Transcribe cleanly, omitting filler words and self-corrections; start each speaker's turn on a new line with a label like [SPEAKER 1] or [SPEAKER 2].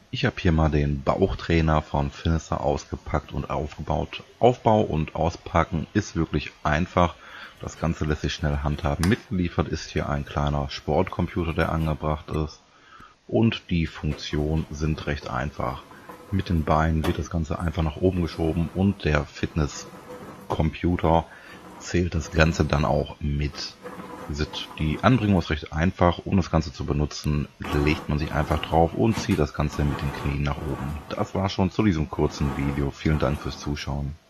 [SPEAKER 1] Ich habe hier mal den Bauchtrainer von Finisar ausgepackt und aufgebaut. Aufbau und Auspacken ist wirklich einfach. Das Ganze lässt sich schnell handhaben. Mitgeliefert ist hier ein kleiner Sportcomputer, der angebracht ist. Und die Funktionen sind recht einfach. Mit den Beinen wird das Ganze einfach nach oben geschoben und der Fitnesscomputer zählt das Ganze dann auch mit. Die Anbringung ist recht einfach. Um das Ganze zu benutzen, legt man sich einfach drauf und zieht das Ganze mit den Knien nach oben. Das war schon zu diesem kurzen Video. Vielen Dank fürs Zuschauen.